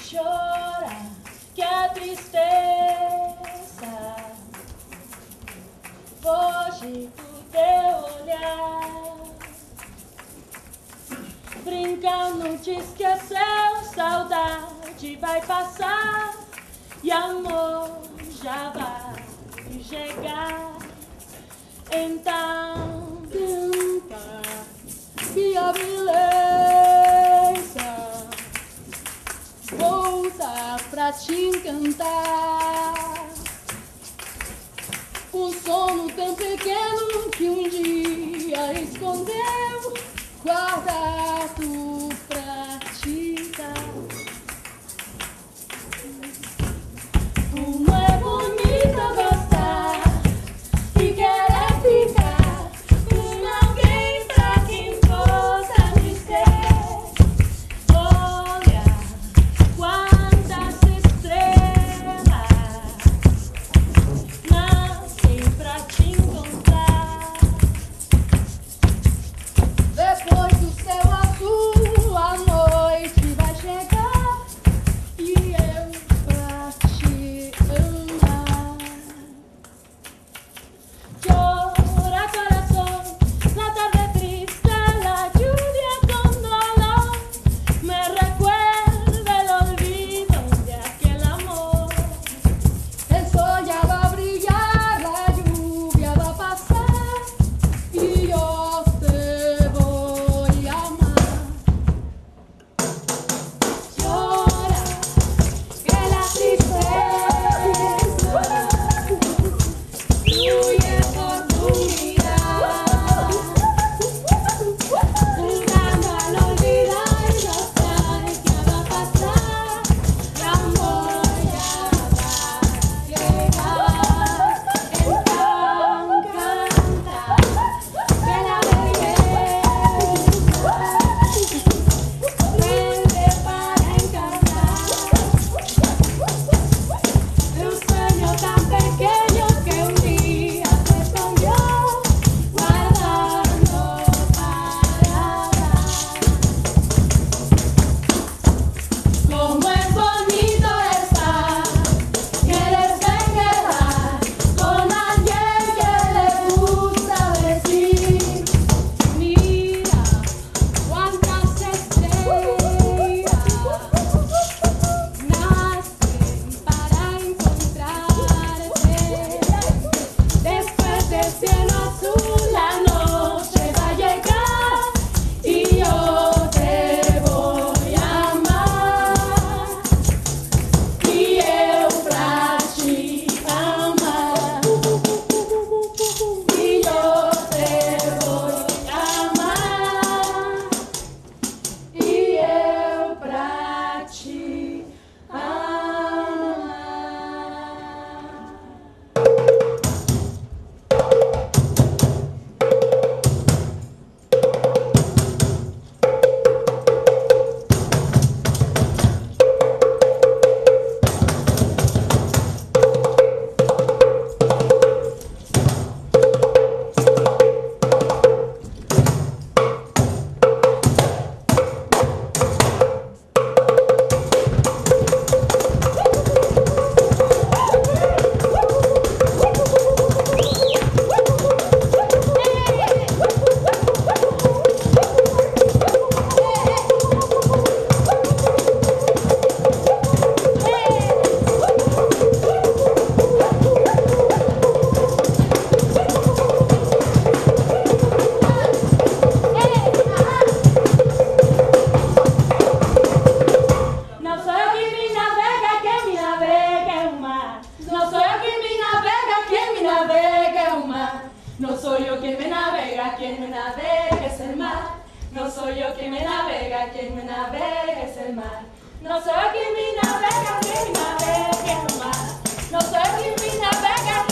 Llora, qué tristeza, hoje tu teu olhar brincando te esqueceu, saudade vai passar e amor já vai chegar. Então canta que a beleza volta pra te encantar. Um sono tão pequeno que um dia escondeu, guardado pra te dar. Como é bonito gostar e querer ficar com alguém pra quem possa dizer: olha quantas estrelas nascem pra te encontrar. Depois do céu azul a noite vai chegar e eu pra te amar. Llora corazón, la tarde triste, la lluvia con dolor me recuerda el olvido de aquel amor. El sol ya va a brillar, la lluvia va a pasar y yo te voy a amar. Llora, que la tristeza fluye por tu mirar, jugando al olvidar nostalgia va a pasar, el amor ya va a llegar. Entonces canta que la belleza vuelve para encantar. Un sueño tan pequeño que un día se escondió, guardando para dar. Como es bonito estar, quieres quedar con alguien que le gusta decir: mira cuántas estrellas nacen para encontrarte. Después del cielo azul la noche va a llegar y yo te voy a amar y eu pra te amar y yo te voy a amar e eu pra te amar. No soy yo quien me navega, quien me navega un mar. No soy yo quien me navega, quien me navega un mar. No soy yo quien me navega, quien me navega es el mar. No soy yo quien me navega, quien me navega es el mar. No soy yo quien me navega, quien me navega un mar. No soy yo quien me navega,